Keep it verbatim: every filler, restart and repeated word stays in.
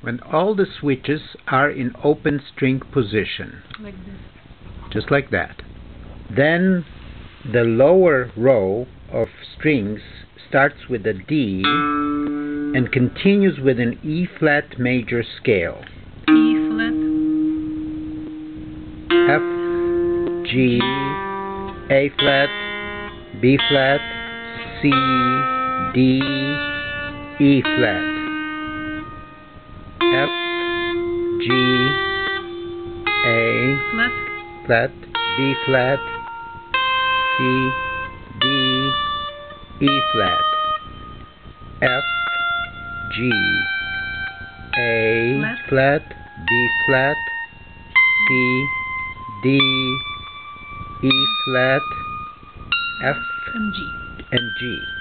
when all the switches are in open string position. Like this. Just like that. Then the lower row of strings starts with a D and continues with an E flat major scale. E flat. F, G, A flat, B flat, C, D, E flat. F, G, A Flat. flat, B flat, C, D, E flat. F, G, A Flat. flat, B flat, C, D, E flat, F and G. and G.